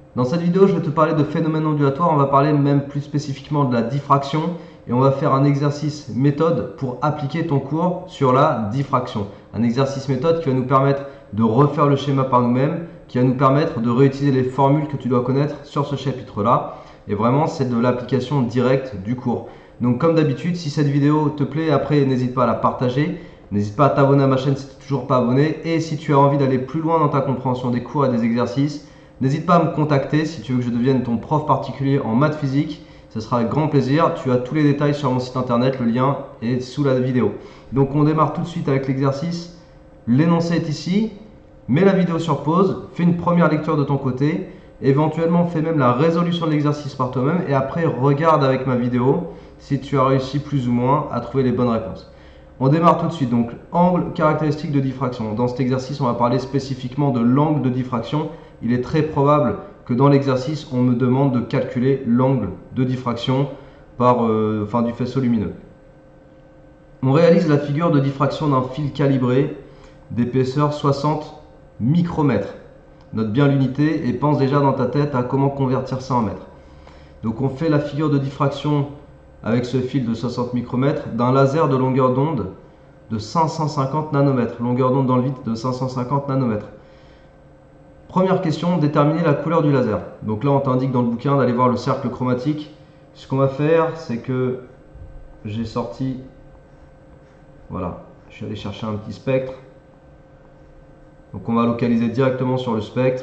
Dans cette vidéo, je vais te parler de phénomènes ondulatoires, on va parler même plus spécifiquement de la diffraction et on va faire un exercice méthode pour appliquer ton cours sur la diffraction. Un exercice méthode qui va nous permettre de refaire le schéma par nous-mêmes, qui va nous permettre de réutiliser les formules que tu dois connaître sur ce chapitre-là. Et vraiment, c'est de l'application directe du cours. Donc comme d'habitude, si cette vidéo te plaît, après n'hésite pas à la partager. N'hésite pas à t'abonner à ma chaîne si tu n'es toujours pas abonné. Et si tu as envie d'aller plus loin dans ta compréhension des cours et des exercices, n'hésite pas à me contacter si tu veux que je devienne ton prof particulier en maths physique. Ce sera avec grand plaisir. Tu as tous les détails sur mon site internet, le lien est sous la vidéo. Donc on démarre tout de suite avec l'exercice. L'énoncé est ici. Mets la vidéo sur pause, fais une première lecture de ton côté. Éventuellement, fais même la résolution de l'exercice par toi-même. Et après, regarde avec ma vidéo si tu as réussi plus ou moins à trouver les bonnes réponses. On démarre tout de suite. Donc, angle caractéristique de diffraction. Dans cet exercice, on va parler spécifiquement de l'angle de diffraction. Il est très probable que dans l'exercice, on me demande de calculer l'angle de diffraction du faisceau lumineux. On réalise la figure de diffraction d'un fil calibré d'épaisseur 60 micromètres. Note bien l'unité et pense déjà dans ta tête à comment convertir ça en mètres. Donc on fait la figure de diffraction avec ce fil de 60 micromètres d'un laser de longueur d'onde de 550 nanomètres. Longueur d'onde dans le vide de 550 nanomètres. Première question, déterminer la couleur du laser. Donc là on t'indique dans le bouquin d'aller voir le cercle chromatique. Ce qu'on va faire, c'est que j'ai sorti, voilà, je suis allé chercher un petit spectre. Donc on va localiser directement sur le spectre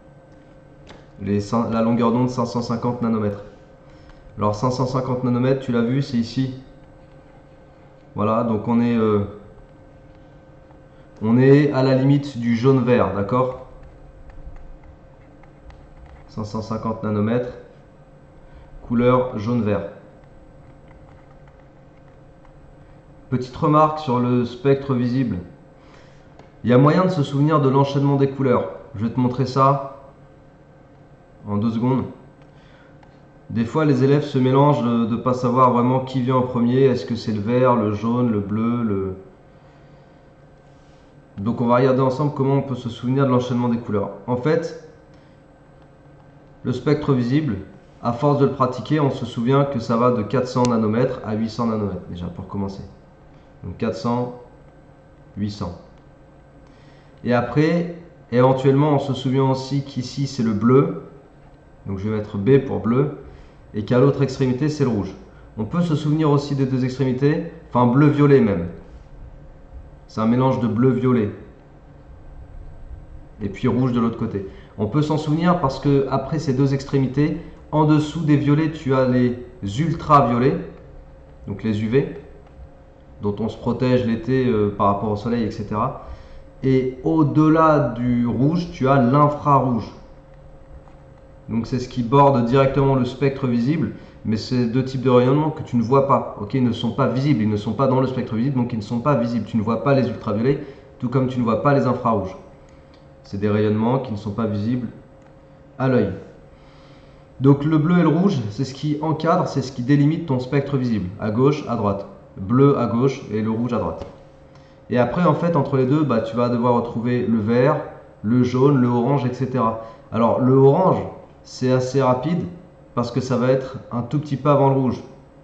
la longueur d'onde 550 nanomètres. Alors 550 nanomètres, tu l'as vu, c'est ici. Voilà, donc on est à la limite du jaune-vert, d'accord? 550 nanomètres, couleur jaune-vert. Petite remarque sur le spectre visible. Il y a moyen de se souvenir de l'enchaînement des couleurs. Je vais te montrer ça en 2 secondes. Des fois, les élèves se mélangent de ne pas savoir vraiment qui vient en premier. Est-ce que c'est le vert, le jaune, le bleu, Donc on va regarder ensemble comment on peut se souvenir de l'enchaînement des couleurs. En fait, le spectre visible, à force de le pratiquer, on se souvient que ça va de 400 nanomètres à 800 nanomètres, déjà pour commencer. Donc 400, 800. Et après, éventuellement, on se souvient aussi qu'ici, c'est le bleu. Donc je vais mettre B pour bleu. Et qu'à l'autre extrémité, c'est le rouge. On peut se souvenir aussi des deux extrémités, enfin bleu-violet même. C'est un mélange de bleu-violet. Et puis rouge de l'autre côté. On peut s'en souvenir parce que après ces deux extrémités, en dessous des violets, tu as les ultraviolets, donc les UV, dont on se protège l'été par rapport au soleil, etc. Et au-delà du rouge, tu as l'infrarouge. Donc c'est ce qui borde directement le spectre visible, mais c'est deux types de rayonnements que tu ne vois pas. Ok, ils ne sont pas visibles, ils ne sont pas dans le spectre visible, donc ils ne sont pas visibles. Tu ne vois pas les ultraviolets, tout comme tu ne vois pas les infrarouges. C'est des rayonnements qui ne sont pas visibles à l'œil. Donc le bleu et le rouge, c'est ce qui encadre, c'est ce qui délimite ton spectre visible, à gauche, à droite. Bleu à gauche et le rouge à droite. Et après, en fait, entre les deux, tu vas devoir retrouver le vert, le jaune, le orange, etc. Alors le orange, c'est assez rapide parce que ça va être un tout petit peu avant le rouge.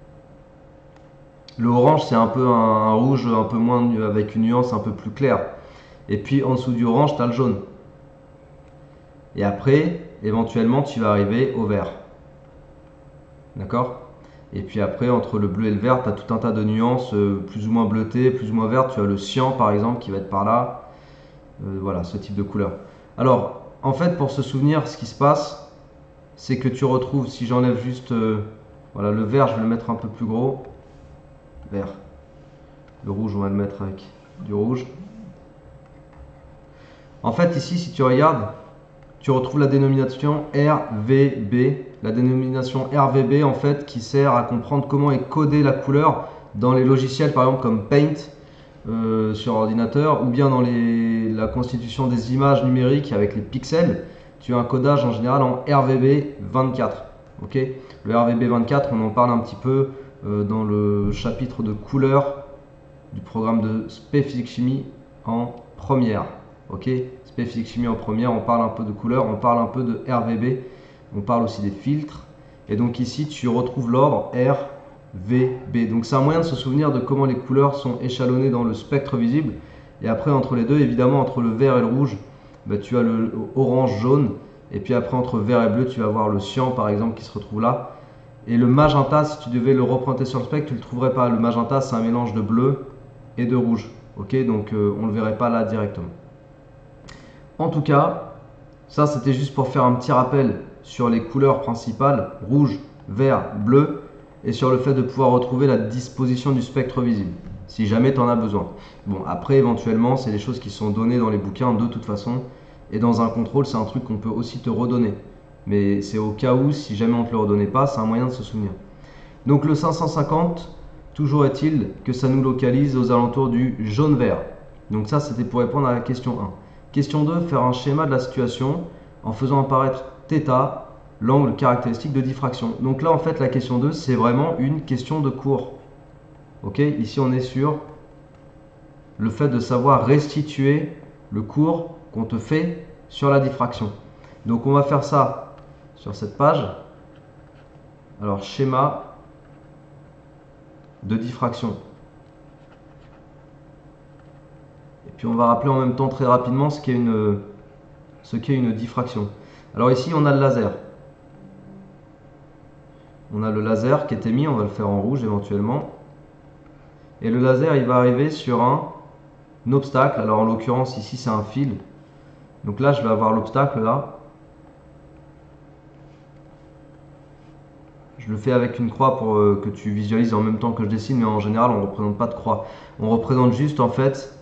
Le orange, c'est un peu un rouge un peu moins, avec une nuance un peu plus claire. Et puis en dessous du orange, tu as le jaune. Et après, éventuellement, tu vas arriver au vert. D'accord? Et puis après, entre le bleu et le vert, tu as tout un tas de nuances plus ou moins bleutées, plus ou moins vertes. Tu as le cyan, par exemple, qui va être par là. Voilà, ce type de couleur. Alors, en fait, pour se souvenir, ce qui se passe, c'est que tu retrouves, si j'enlève juste voilà, le vert, je vais le mettre un peu plus gros, vert. Le rouge, on va le mettre avec du rouge. En fait, ici, si tu regardes, tu retrouves la dénomination RVB. La dénomination RVB, en fait, qui sert à comprendre comment est codée la couleur dans les logiciels, par exemple, comme Paint sur ordinateur, ou bien dans la constitution des images numériques avec les pixels. Tu as un codage en général en RVB24. Okay, le RVB24, on en parle un petit peu dans le chapitre de couleurs du programme de Spé Physique Chimie en première. Ok, Spé Physique Chimie en première, on parle un peu de couleurs, on parle un peu de RVB. On parle aussi des filtres. Et donc ici, tu retrouves l'ordre R, V, B. Donc c'est un moyen de se souvenir de comment les couleurs sont échelonnées dans le spectre visible. Et après, entre les deux, évidemment, entre le vert et le rouge, bah, tu as le orange, jaune. Et puis après, entre vert et bleu, tu vas voir le cyan, par exemple, qui se retrouve là. Et le magenta, si tu devais le représenter sur le spectre, tu ne le trouverais pas. Le magenta, c'est un mélange de bleu et de rouge. Ok, donc on ne le verrait pas là directement. En tout cas, ça c'était juste pour faire un petit rappel sur les couleurs principales, rouge, vert, bleu, et sur le fait de pouvoir retrouver la disposition du spectre visible, si jamais tu en as besoin. Bon, après éventuellement, c'est des choses qui sont données dans les bouquins de toute façon, et dans un contrôle, c'est un truc qu'on peut aussi te redonner. Mais c'est au cas où, si jamais on ne te le redonnait pas, c'est un moyen de se souvenir. Donc le 550, toujours est-il que ça nous localise aux alentours du jaune-vert. Donc ça, c'était pour répondre à la question 1. Question 2, faire un schéma de la situation en faisant apparaître θ, l'angle caractéristique de diffraction. Donc là, en fait, la question 2, c'est vraiment une question de cours. Ok, ici, on est sur le fait de savoir restituer le cours qu'on te fait sur la diffraction. Donc on va faire ça sur cette page. Alors, schéma de diffraction. Et puis on va rappeler en même temps très rapidement ce qu'est une diffraction. Alors ici, on a le laser. On a le laser qui est émis, on va le faire en rouge éventuellement. Et le laser, il va arriver sur un obstacle. Alors en l'occurrence, ici, c'est un fil. Donc là, je vais avoir l'obstacle là. Je le fais avec une croix pour que tu visualises en même temps que je dessine, mais en général, on ne représente pas de croix. On représente juste en fait...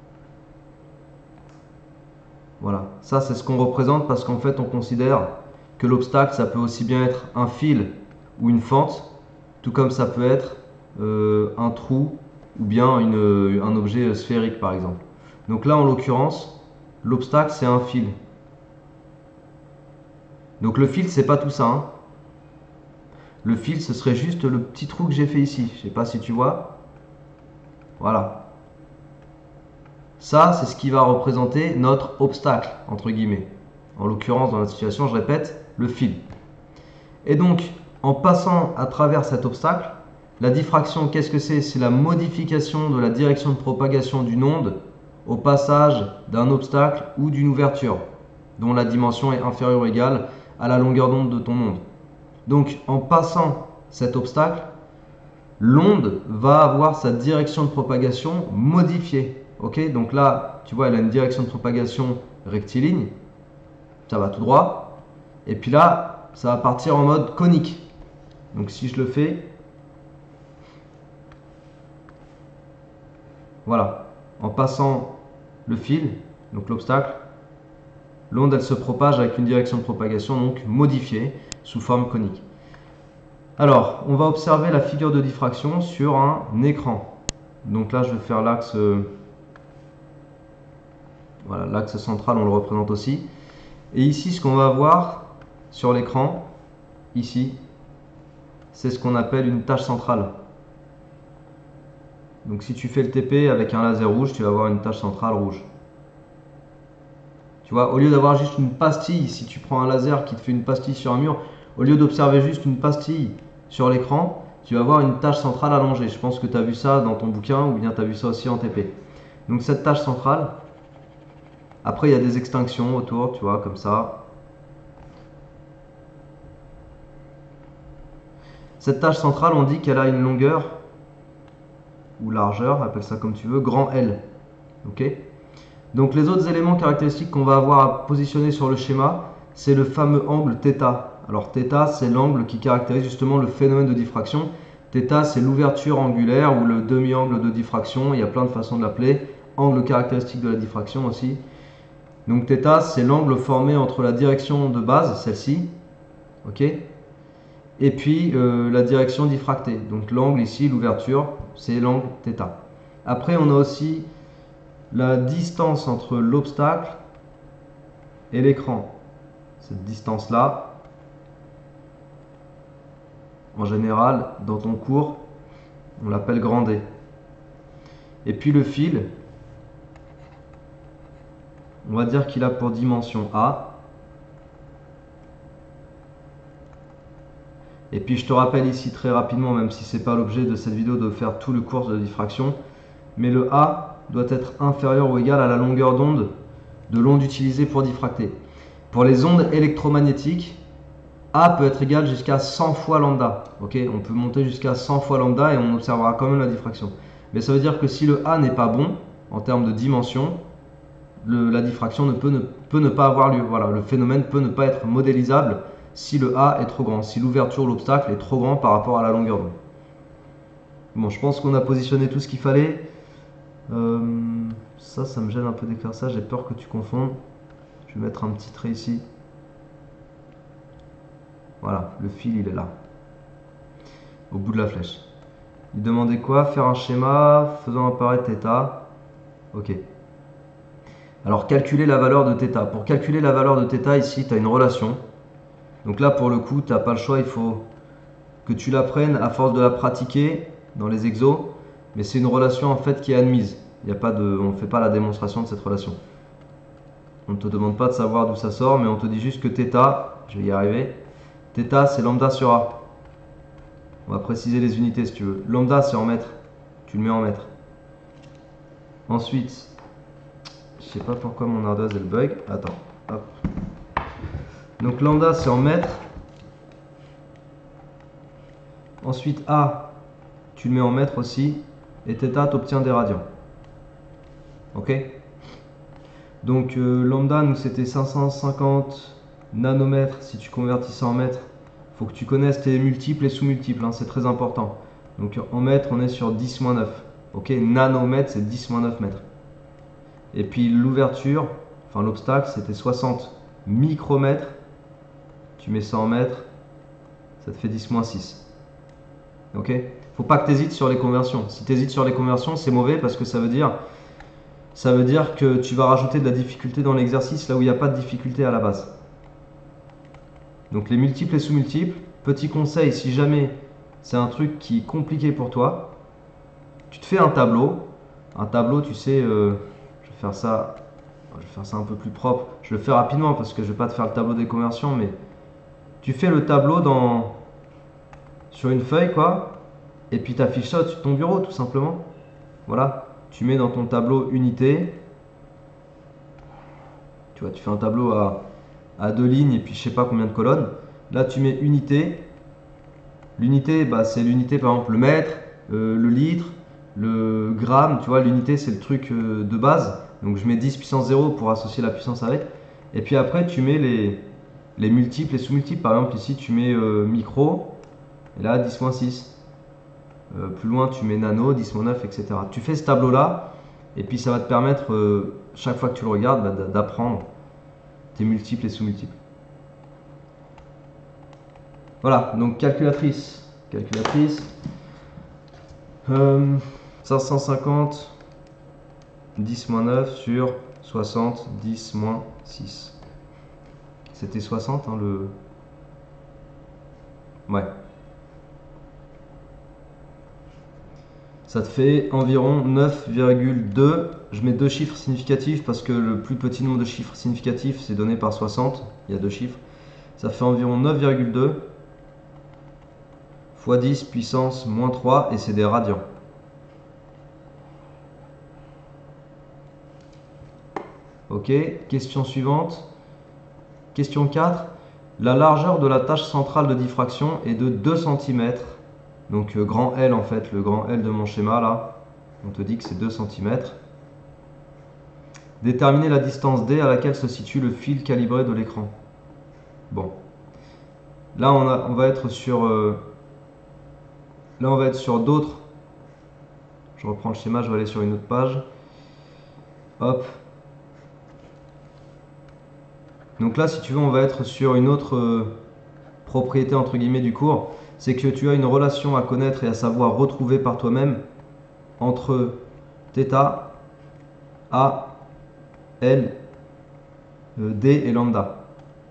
Voilà, ça c'est ce qu'on représente parce qu'en fait, on considère que l'obstacle, ça peut aussi bien être un fil ou une fente, tout comme ça peut être un trou ou bien un objet sphérique par exemple. Donc là, en l'occurrence, l'obstacle, c'est un fil. Donc le fil, c'est pas tout ça, hein. Le fil, ce serait juste le petit trou que j'ai fait ici. Je sais pas si tu vois. Voilà. Ça, c'est ce qui va représenter notre obstacle, entre guillemets. En l'occurrence, dans la situation, je répète, le fil. Et donc, en passant à travers cet obstacle, la diffraction, qu'est-ce que c'est? C'est la modification de la direction de propagation d'une onde au passage d'un obstacle ou d'une ouverture, dont la dimension est inférieure ou égale à la longueur d'onde de ton onde. Donc, en passant cet obstacle, l'onde va avoir sa direction de propagation modifiée. Ok, donc là, tu vois, elle a une direction de propagation rectiligne, ça va tout droit. Et puis là, ça va partir en mode conique. Donc si je le fais, voilà, en passant le fil, donc l'obstacle, l'onde elle se propage avec une direction de propagation donc modifiée sous forme conique. Alors, on va observer la figure de diffraction sur un écran. Donc là, je vais faire l'axe, voilà, l'axe central, on le représente aussi. Et ici, ce qu'on va voir sur l'écran, ici, c'est ce qu'on appelle une tache centrale. Donc si tu fais le TP avec un laser rouge, tu vas avoir une tache centrale rouge. Tu vois, au lieu d'avoir juste une pastille, si tu prends un laser qui te fait une pastille sur un mur, au lieu d'observer juste une pastille sur l'écran, tu vas avoir une tache centrale allongée. Je pense que tu as vu ça dans ton bouquin ou bien tu as vu ça aussi en TP. Donc cette tache centrale, après il y a des extinctions autour, tu vois, comme ça. Cette tache centrale, on dit qu'elle a une longueur ou largeur, appelle ça comme tu veux, grand L. Ok ? Donc les autres éléments caractéristiques qu'on va avoir à positionner sur le schéma, c'est le fameux angle θ. Alors θ, c'est l'angle qui caractérise justement le phénomène de diffraction. θ, c'est l'ouverture angulaire ou le demi-angle de diffraction. Il y a plein de façons de l'appeler. Angle caractéristique de la diffraction aussi. Donc θ, c'est l'angle formé entre la direction de base, celle-ci, ok, et puis la direction diffractée. Donc l'angle ici, l'ouverture, c'est l'angle θ. Après, on a aussi la distance entre l'obstacle et l'écran. Cette distance-là, en général, dans ton cours, on l'appelle grand D. Et puis le fil, on va dire qu'il a pour dimension A. Et puis je te rappelle ici très rapidement, même si ce n'est pas l'objet de cette vidéo de faire tout le cours de diffraction, mais le A doit être inférieur ou égal à la longueur d'onde de l'onde utilisée pour diffracter. Pour les ondes électromagnétiques, A peut être égal jusqu'à 100 fois lambda. Okay, on peut monter jusqu'à 100 fois lambda et on observera quand même la diffraction. Mais ça veut dire que si le A n'est pas bon en termes de dimension, la diffraction peut ne pas avoir lieu. Voilà, le phénomène peut ne pas être modélisable si le A est trop grand, si l'ouverture, l'obstacle est trop grand par rapport à la longueur d'onde. Bon, je pense qu'on a positionné tout ce qu'il fallait. Ça me gêne un peu d'écrire ça, j'ai peur que tu confondes. Je vais mettre un petit trait ici. Voilà, le fil il est là, au bout de la flèche. Il demandait quoi? Faire un schéma faisant apparaître θ. Ok. Alors calculer la valeur de θ. Pour calculer la valeur de θ, ici tu as une relation. Donc là pour le coup, tu n'as pas le choix, il faut que tu l'apprennes à force de la pratiquer dans les exos. Mais c'est une relation en fait qui est admise. On ne fait pas la démonstration de cette relation. On ne te demande pas de savoir d'où ça sort, mais on te dit juste que θ, je vais y arriver, θ c'est lambda sur A. On va préciser les unités si tu veux. Lambda c'est en mètres, tu le mets en mètres. Ensuite, je sais pas pourquoi mon ardoise elle bug. Attends, hop. Donc lambda c'est en mètres. Ensuite A, tu le mets en mètres aussi. Et θ, tu obtiens des radians. Ok? Donc lambda, nous c'était 550 nanomètres. Si tu convertis ça en mètres, il faut que tu connaisses tes multiples et sous-multiples. Hein, c'est très important. Donc en mètres, on est sur 10-9. Ok? Nanomètres, c'est 10-9 mètres. Et puis l'ouverture, enfin l'obstacle, c'était 60 micromètres. Tu mets ça en mètres, ça te fait 10-6. Ok? Faut pas que tu hésites sur les conversions. Si tu hésites sur les conversions, c'est mauvais parce que ça veut dire que tu vas rajouter de la difficulté dans l'exercice là où il n'y a pas de difficulté à la base. Donc les multiples et sous-multiples, petit conseil, si jamais c'est un truc qui est compliqué pour toi, tu te fais un tableau. Un tableau, tu sais, je vais faire ça un peu plus propre. Je le fais rapidement parce que je ne vais pas te faire le tableau des conversions, mais tu fais le tableau sur une feuille, quoi. Et puis tu affiches ça sur ton bureau, tout simplement. Voilà. Tu mets dans ton tableau unité. Tu vois, tu fais un tableau à 2 lignes et puis je sais pas combien de colonnes. Là, tu mets unité. L'unité, bah, c'est l'unité, par exemple, le mètre, le litre, le gramme. Tu vois, l'unité, c'est le truc de base. Donc, je mets 10 puissance 0 pour associer la puissance avec. Et puis après, tu mets les multiples et sous-multiples. Par exemple, ici, tu mets micro. Et là, 10-6. Plus loin, tu mets nano, 10-9, etc. Tu fais ce tableau-là, et puis ça va te permettre, chaque fois que tu le regardes, d'apprendre tes multiples et sous-multiples. Voilà, donc calculatrice. 550, 10-9 sur 60, 10-6. C'était 60, hein, le... Ouais. Ça te fait environ 9,2. Je mets deux chiffres significatifs parce que le plus petit nombre de chiffres significatifs c'est donné par 60. Il y a deux chiffres. Ça fait environ 9,2 fois 10 puissance moins 3 et c'est des radians. Ok, question suivante. Question 4. La largeur de la tâche centrale de diffraction est de 2 cm. Donc grand L en fait, le grand L de mon schéma là, on te dit que c'est 2 cm. Déterminer la distance D à laquelle se situe le fil calibré de l'écran. Bon. Là on va être sur d'autres. Je reprends le schéma, je vais aller sur une autre page. Hop. Donc là si tu veux on va être sur une autre propriété entre guillemets du cours. C'est que tu as une relation à connaître et à savoir retrouver par toi-même entre θ, A, L, D et lambda.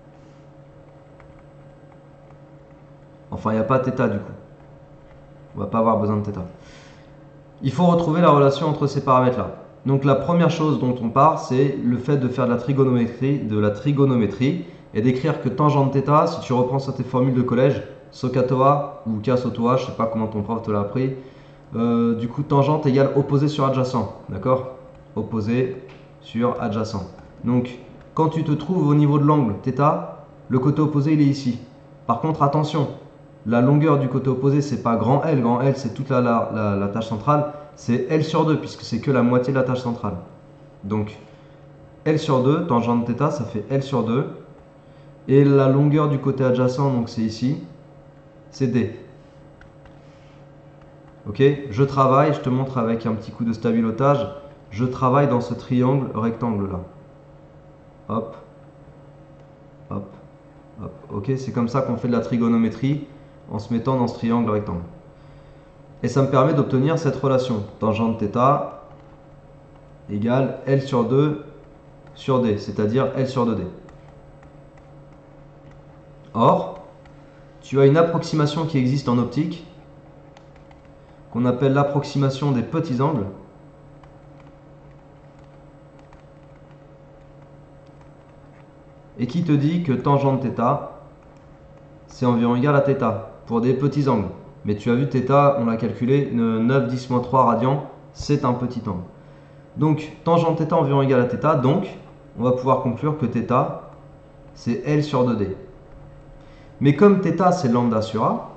Enfin, il n'y a pas θ du coup. On va pas avoir besoin de θ. Il faut retrouver la relation entre ces paramètres-là. Donc la première chose dont on part, c'est le fait de faire de la trigonométrie et d'écrire que tangente θ, si tu reprends ça tes formules de collège, SOHCAHTOA ou KSOTOA, je sais pas comment ton prof te l'a appris. Du coup, tangente égale opposé sur adjacent, d'accord? Opposé sur adjacent. Donc, quand tu te trouves au niveau de l'angle θ, le côté opposé il est ici. Par contre, attention, la longueur du côté opposé c'est pas grand L. Grand L c'est toute la tâche centrale, c'est L sur 2 puisque c'est que la moitié de la tâche centrale. Donc, L sur 2, tangente θ, ça fait L sur 2. Et la longueur du côté adjacent, donc c'est ici, c'est D. Ok, je travaille, je te montre avec un petit coup de stabilotage, je travaille dans ce triangle rectangle là. Hop, hop, hop. Ok, c'est comme ça qu'on fait de la trigonométrie en se mettant dans ce triangle rectangle. Et ça me permet d'obtenir cette relation. Tangente θ égale L sur 2 sur D, c'est-à-dire L sur 2D. Or, tu as une approximation qui existe en optique, qu'on appelle l'approximation des petits angles. Et qui te dit que tangente θ, c'est environ égal à θ, pour des petits angles. Mais tu as vu θ, on l'a calculé, 9, 10, moins 3 radians, c'est un petit angle. Donc, tangente θ environ égal à θ, donc, on va pouvoir conclure que θ, c'est L sur 2D. Mais comme θ, c'est lambda sur A,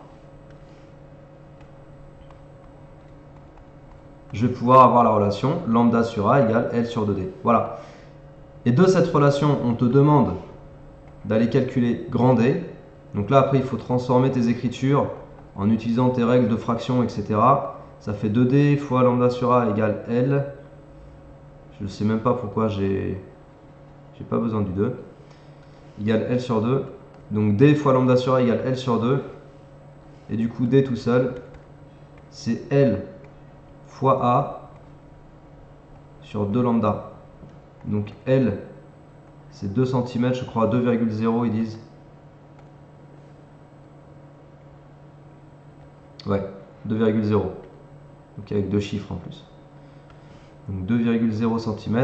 je vais pouvoir avoir la relation lambda sur A égale L sur 2D. Voilà. Et de cette relation, on te demande d'aller calculer grand D. Donc là, après, il faut transformer tes écritures en utilisant tes règles de fraction, etc. Ça fait 2D fois lambda sur A égale L. Je ne sais même pas pourquoi j'ai pas besoin du 2. Égale L sur 2. Donc D fois lambda sur A égale L sur 2. Et du coup, D tout seul, c'est L fois A sur 2 lambda. Donc L, c'est 2 cm, je crois, 2,0 ils disent. Ouais, 2,0. Donc avec deux chiffres en plus. Donc 2,0 cm.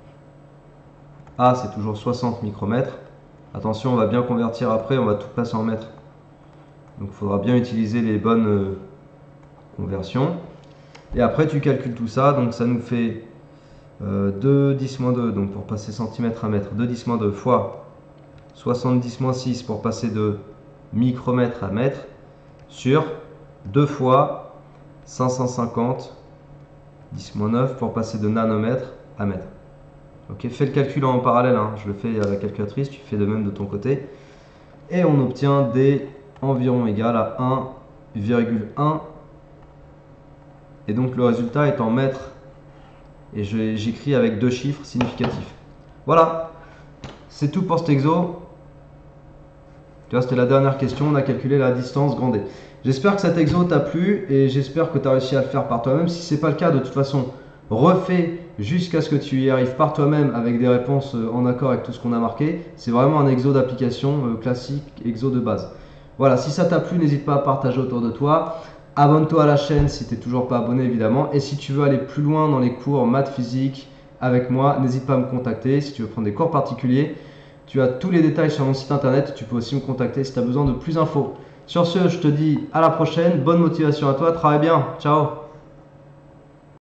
A, c'est toujours 60 micromètres. Attention, on va bien convertir après, on va tout passer en mètres. Donc il faudra bien utiliser les bonnes conversions. Et après, tu calcules tout ça. Donc ça nous fait 2, 10 moins 2, donc pour passer centimètre à mètre, 2, 10 moins 2 fois 70 moins 6 pour passer de micromètre à mètre sur 2 fois 550 10 moins 9 pour passer de nanomètre à mètre. Ok, fais le calcul en parallèle, hein. Je le fais à la calculatrice, tu fais de même de ton côté. Et on obtient D environ égal à 1,1. Et donc le résultat est en mètres. Et j'écris avec deux chiffres significatifs. Voilà, c'est tout pour cet exo. Tu vois, c'était la dernière question, on a calculé la distance grand D. J'espère que cet exo t'a plu et j'espère que tu as réussi à le faire par toi-même. Si ce n'est pas le cas, de toute façon, refais jusqu'à ce que tu y arrives par toi-même avec des réponses en accord avec tout ce qu'on a marqué. C'est vraiment un exo d'application classique, exo de base. Voilà, si ça t'a plu, n'hésite pas à partager autour de toi. Abonne-toi à la chaîne si tu n'es toujours pas abonné évidemment. Et si tu veux aller plus loin dans les cours maths physique avec moi, n'hésite pas à me contacter. Si tu veux prendre des cours particuliers, tu as tous les détails sur mon site internet. Tu peux aussi me contacter si tu as besoin de plus d'infos. Sur ce, je te dis à la prochaine. Bonne motivation à toi. Travaille bien. Ciao.